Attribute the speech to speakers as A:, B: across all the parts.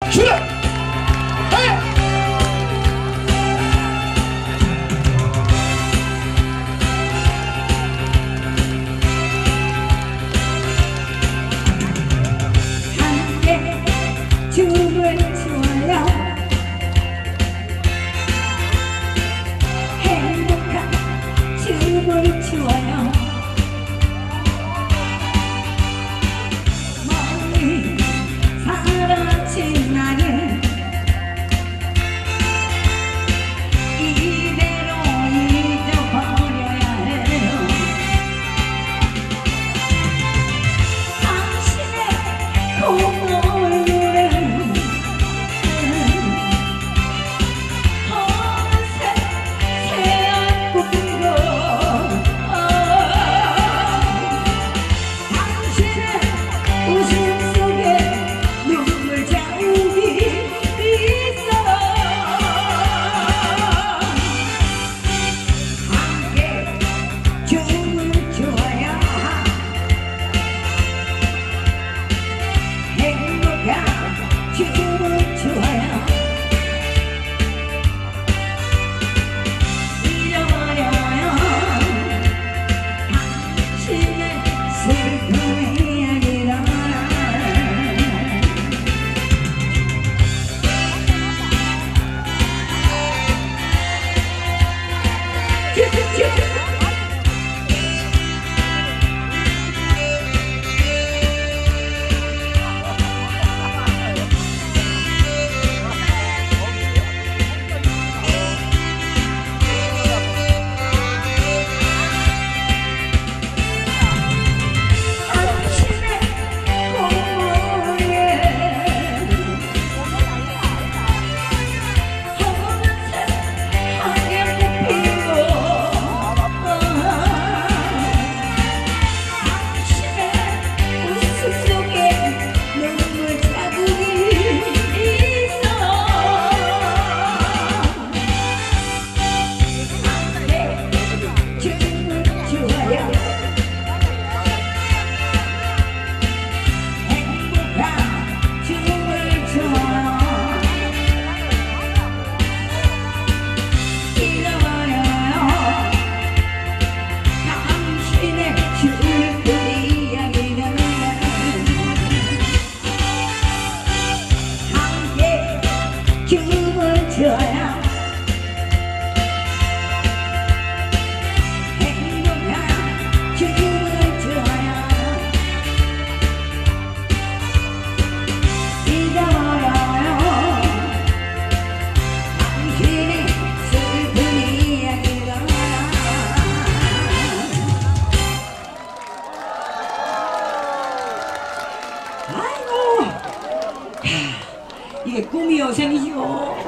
A: 출발!
B: 춤을 추어요. 행복한 춤을 추어요. 멀리 사라진 나를 이대로 잊어버려야 해요. 당신의 고마운 꿈이요 생이요.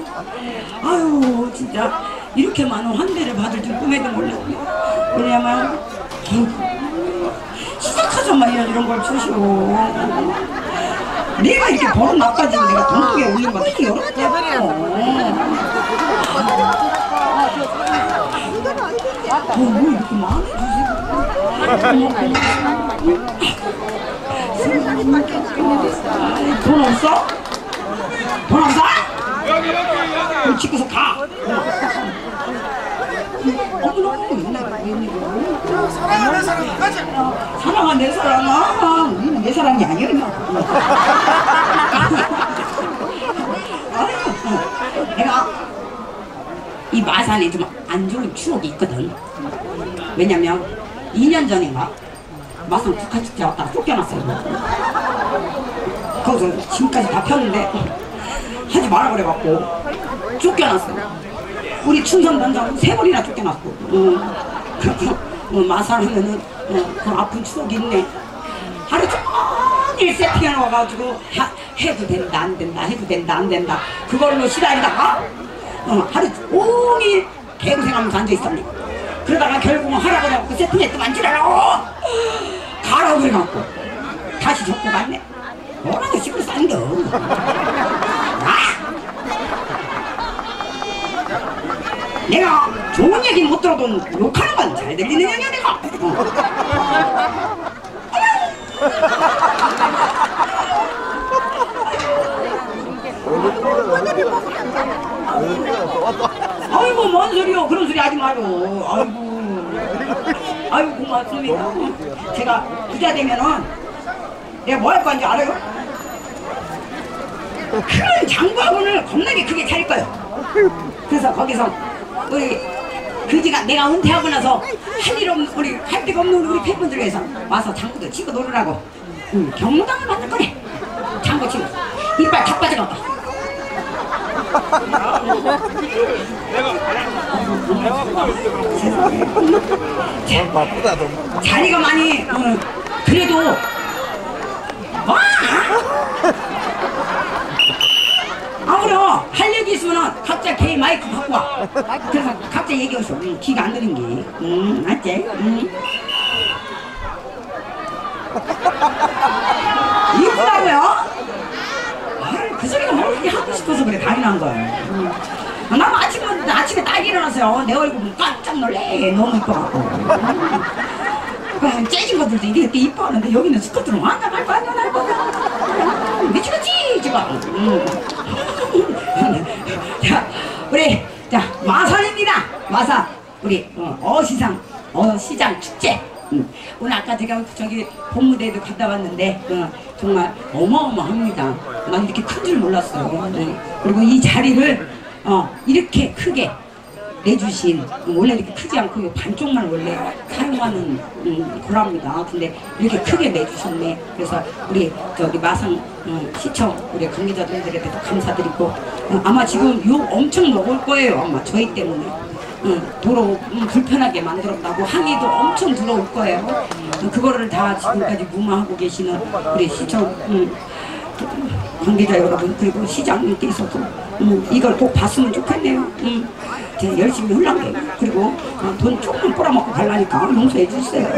B: 아유 진짜 이렇게 많은 환대를 받을 줄 꿈에도 몰랐네. 왜냐면 시작하자마자 이런 걸 주시오. 내가 이렇게 버릇 나빠지고 내가 돈독에 올린 거 어떻게 열었냐고. 뭐 이렇게 많이 주시고. 돈 없어? 돈 없어? 여기 그럼 집에서 가.
A: 사랑하는 내 사람 가자.
B: 사랑하는 내 사랑아. 우리는 내 사랑이 아니야. 내가 이 마산에 좀 안 좋은 추억이 있거든. 왜냐면 2년 전인가 마산 국화축제 왔다가 쫓겨났어요. 거기서 지금까지 다 폈는데 하지 마라 그래갖고 쫓겨났어요. 우리 충성단장 3번이나 쫓겨났고. 그래서 마산 하면은 그 아픈 추억이 있네. 하루 종일 세팅해 놓아가지고 해도 된다 안 된다 해도 된다 안 된다 그걸로 시달리다가 하루 종일 개고생하면서 앉아있었네. 그러다가 결국은 하라고 해갖고 세팅했더만 지라고 가라고 해갖고 다시 접고갔네. 뭐라고 시끄러 싼겨. 내가 좋은 얘기는 못 들어도 욕하는 건 잘 들리는 년이야 내가. 아이고 뭔 소리요? 그런 소리 하지 마요. 아이고 고맙습니다. 제가 부자 되면은 내가 뭐 할 건지 알아요? 큰 장바구니를 겁나게 크게 차릴 거예요. 그래서 거기서 우리 그지가 내가 은퇴하고 나서 할 일 없는 우리 할 데가 없는 우리 팬분들 위해서 와서 장구도 치고 놀으라고 경로당을 만들 거래. 장구 치고 이빨 다 빠져가. 자리가 많이 그래도 와 아무래도 할 얘기 있으면 각자 개인 마이크 갖고 와. 그래서 각자 얘기하셔. 귀가 안 들린 게 맞지? 이쁘다고요? 그 소리가 뭐 그렇게 하고 싶어서 그래. 다리 난 거야. 난 아침에 딱 일어나서요 내 얼굴 보면 깜짝 놀래. 너무 이뻐갖고 째진 것들도 이렇게 이뻐하는데 여기는 스커트로 완전 할 거 아니야 날 거야. 미치겠지 지금. 자 우리 자 마산입니다. 마산 우리 어시장 축제. 오늘 아까 제가 저기 본무대에도 갔다 왔는데 정말 어마어마합니다. 난 이렇게 큰 줄 몰랐어요. 그리고 이 자리를 이렇게 크게 내주신 원래 이렇게 크지 않고 반쪽만 원래 사용하는 거랍니다. 근데 이렇게 크게 내주셨네. 그래서 우리 저기 마산 시청 우리 관계자분들에게도 감사드리고 아마 지금 욕 엄청 먹을 거예요. 아마 저희 때문에 도로 불편하게 만들었다고 항의도 엄청 들어올 거예요. 그거를 다 지금까지 무마하고 계시는 우리 시청 관계자 여러분 그리고 시장님께서도 이걸 꼭 봤으면 좋겠네요. 제가 열심히 흘러가요. 그리고 돈 조금 꼬라먹고 가려니까 용서해 주세요.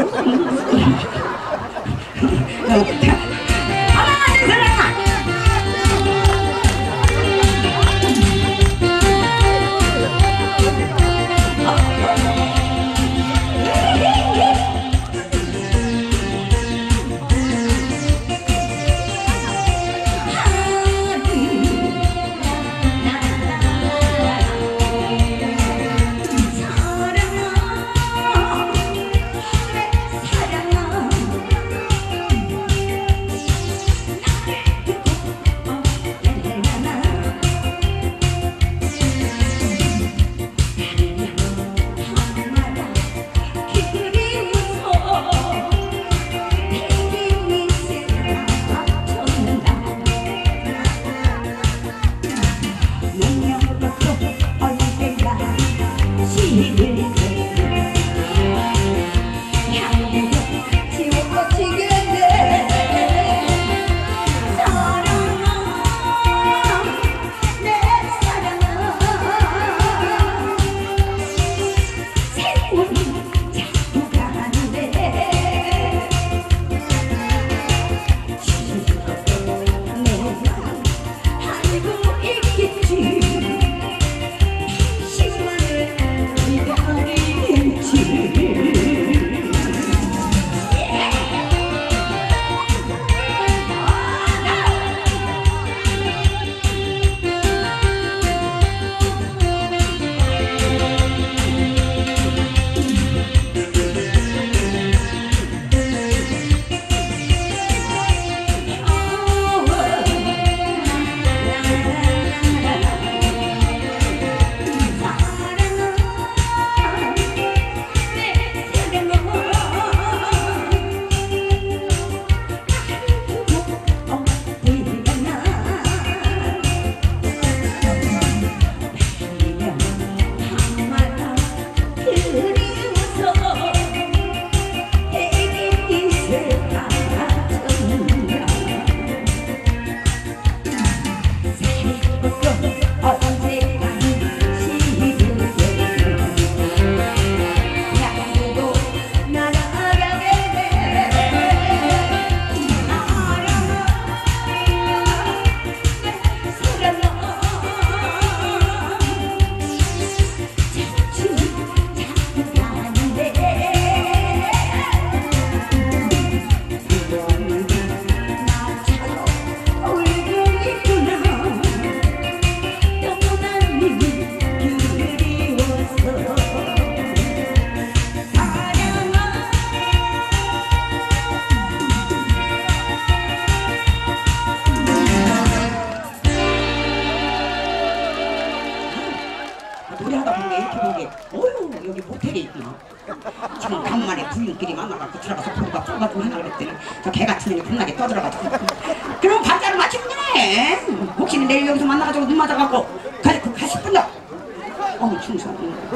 B: 부인끼리 만나가지고 들어가서 부부가 풀어가지고 하나 그랬더니 저 개같은 년이 겁나게 떠들어가지고 그럼 반자를 마치면 되네. 혹시 내일 여기서 만나가지고 눈 맞아갖고 가실 분다. 충성.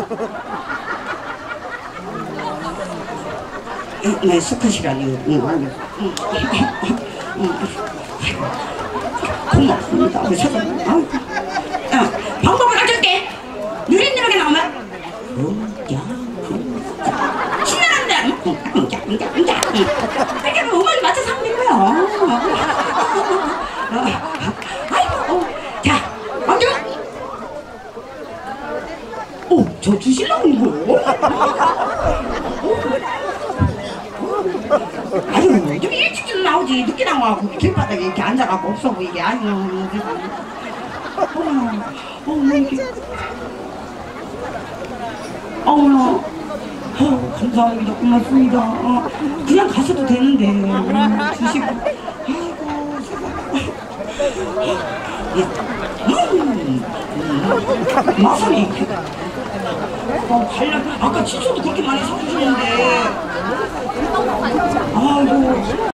B: 네, 수컷이라니. 고맙습니다. 방법을 알려줄게. 느릿느릿하게 나오면 신나는데 이렇게 음악에 맞춰서 하면 된 거야. 아이고. 자, 왕주. 저 주실라고 이거. 아유, 좀 일찍 좀 나오지. 늦게 나와갖고 길바닥에 이렇게 앉아갖고 없어 보이게. 아유, 이게. 감사합니다. 고맙습니다. 그냥 가셔도 되는데. 주시고. 아이고, 마사리. 아까 치소도 그렇게 많이 사주시는데. 아이고.